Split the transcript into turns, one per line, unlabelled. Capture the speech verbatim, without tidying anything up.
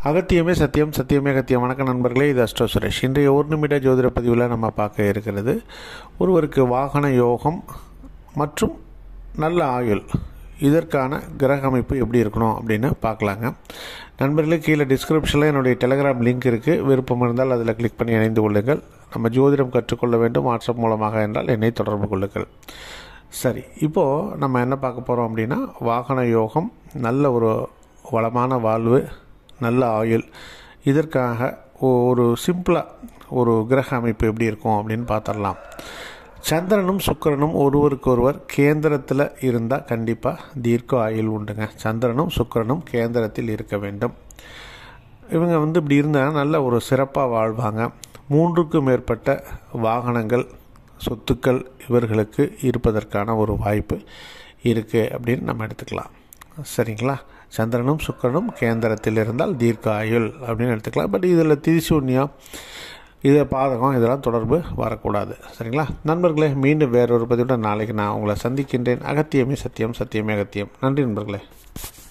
அகத்தியமே சத்தியம், சத்தியமே அகத்தியம். வணக்கம் நண்பர்களே, இது அஸ்ட்ரோ சுரேஷ். இன்றைய ஒரு நிமிட ஜோதிட பதிவில் நம்ம பார்க்க இருக்கிறது ஒருவருக்கு வாகன யோகம் மற்றும் நல்ல ஆயுள், இதற்கான கிரக அமைப்பு எப்படி இருக்கணும் அப்படின்னு பார்க்கலாங்க. நண்பர்களே, கீழே டிஸ்கிரிப்ஷனில் என்னுடைய டெலிகிராம் லிங்க் இருக்குது. விருப்பம் இருந்தால் அதில் கிளிக் பண்ணி இணைந்து கொள்ளுங்கள். நம்ம ஜோதிடம் கற்றுக்கொள்ள வேண்டும் வாட்ஸ்அப் மூலமாக என்றால் என்னை தொடர்பு கொள்ளுங்கள். சரி, இப்போது நம்ம என்ன பார்க்க போகிறோம் அப்படின்னா, வாகன யோகம், நல்ல ஒரு வளமான வாழ்வு, நல்ல ஆயுள், இதற்காக ஒரு சிம்பிளாக ஒரு கிரக அமைப்பு எப்படி இருக்கும் அப்படின்னு பார்த்துடலாம். சந்திரனும் சுக்கிரனும் ஒருவருக்கொருவர் கேந்திரத்தில் இருந்தால் கண்டிப்பாக தீர்க்க ஆயுள் உண்டுங்க. சந்திரனும் சுக்கிரனும் கேந்திரத்தில் இருக்க வேண்டும். இவங்க வந்து இப்படி இருந்தால் நல்ல ஒரு சிறப்பாக வாழ்வாங்க. மூன்றுக்கும் மேற்பட்ட வாகனங்கள், சொத்துக்கள் இவர்களுக்கு இருப்பதற்கான ஒரு வாய்ப்பு இருக்குது அப்படின்னு நம்ம எடுத்துக்கலாம். சரிங்களா? சந்திரனும் சுக்கிரனும் கேந்திரத்தில் இருந்தால் தீர்க்க ஆயுள் அப்படின்னு எடுத்துக்கலாம். பட் இதில் திரிசூன்யம், இதை பாதகம், இதெல்லாம் தொடர்பு வரக்கூடாது. சரிங்களா நண்பர்களே? மீண்டும் வேறொரு பதிவுடன் நாளைக்கு நான் உங்களை சந்திக்கின்றேன். அகத்தியமே சத்தியம், சத்தியமே அகத்தியம். நன்றி நண்பர்களே.